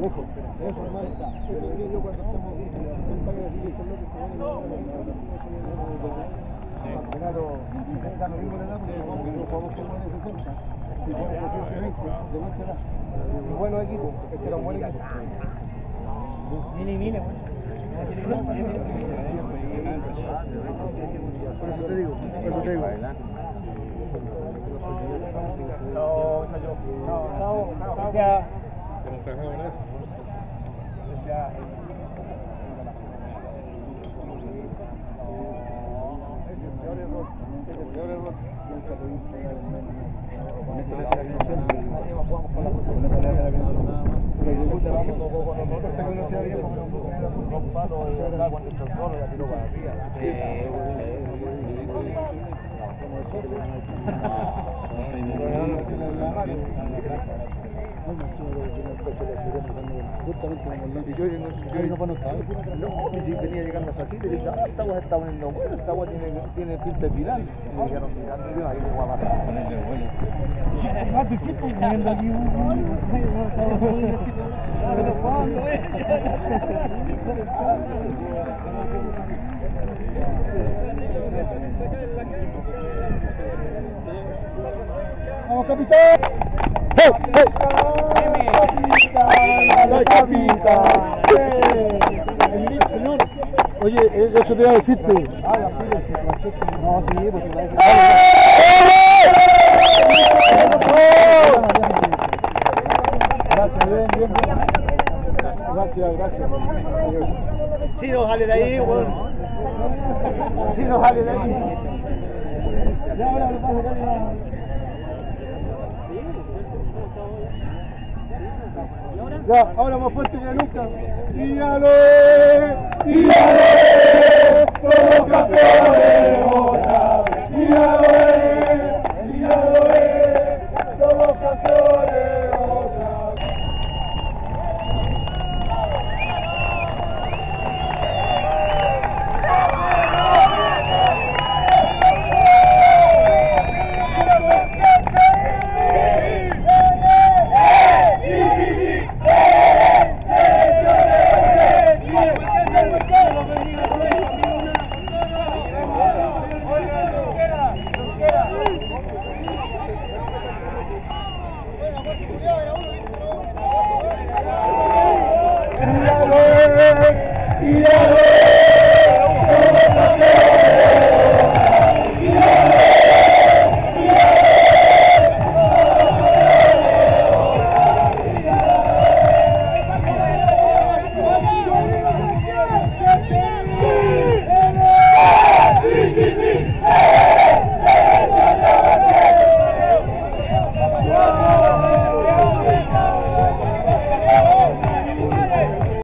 Eso, hermano. Eso es yo cuando estamos en el país así, que son los que se van Renato, está lo mismo le da porque no jugamos como en el 60. Y jugamos con 120 de nuestra edad. Buenos equipos, este era un buen equipo. Mire, Por eso te digo, venía llegando así, y dije, esta agua se está poniendo buena, esta agua tiene pinta de final. Y me dijeron, mirando, yo ahí le voy a matar. ¿Qué estás viendo aquí? ¿Pero cuándo es? ¡Vamos, capitán! ¡Hey, hey! ¡Capitán! ¡Capitán! Señor, oye, eso te iba a decirte. No, sí, porque va a decir. Gracias, bien. Gracias. Sí, no sale de ahí, weón. Sí, no sale de ahí. Ya ahora lo pasa acá. Ya, ahora más fuerte que nunca. ¡Tírale! ¡Somos campeones otra vez! ¡Tírale! ¡Somos campeones otra vez! ¡Tíralo! ¡Tíralo!